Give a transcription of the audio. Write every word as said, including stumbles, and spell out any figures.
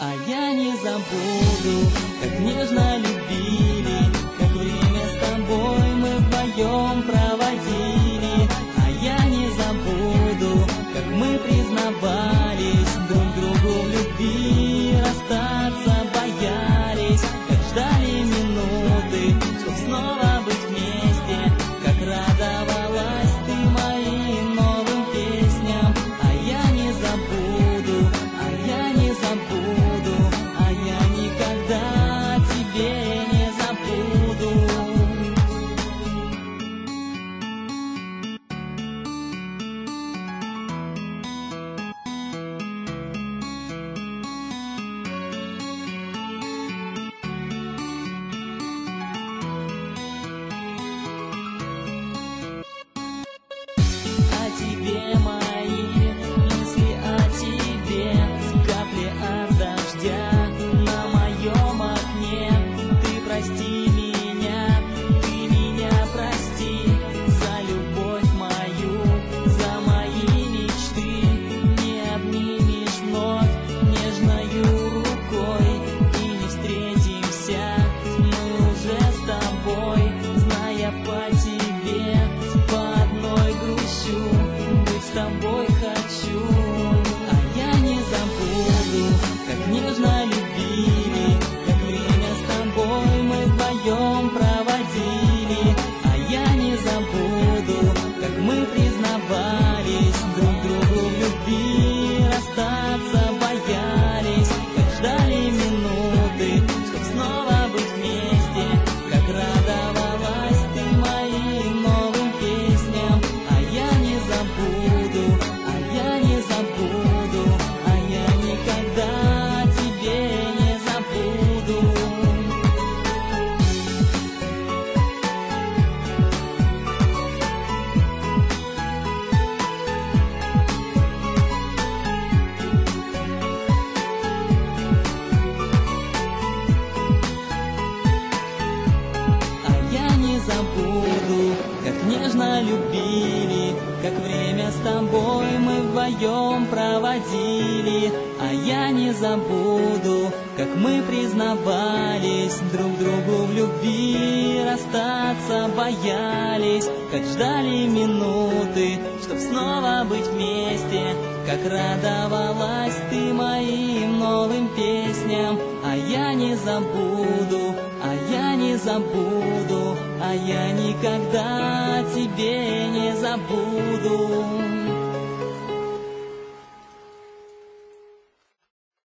А я не забуду, как нежно любили, как время с тобой мы вдвоем проводили. А я не забуду, как мы признавались друг другу в любви, расстаться боялись, как ждали минуты, чтоб снова быть вместе, как радовалась ты моим новым песням. А я не забуду, а я не забуду, а я никогда тебе не забуду. О тебе мои мысли, о тебе, капли от дождя на моем окне. Ты прости меня, ты меня прости за любовь мою, за мои мечты. Не обнимешь вновь нежною рукой и не встретимся мы уже с тобой, зная по тебе, по одной грущу, быть с тобой хочу. А я не забуду, как нежно любили, как время с тобой мы вдвоем проводили. А я не забуду, как мы признавались друг другу в любви, расстаться боялись, как ждали минуты, чтоб снова быть вместе, как радовалась ты моим новым песням. А я не забуду, а я не забуду, а я никогда тебе не забуду. А я не забуду, как нежно любили, как время с тобой мы вдвоем проводили. А я не забуду, как мы признавались друг другу в любви, расстаться боялись, как ждали минуты, чтоб снова быть вместе, как радовалась ты моим новым песням. А я не забуду, а я не забуду, а я никогда тебе не забуду.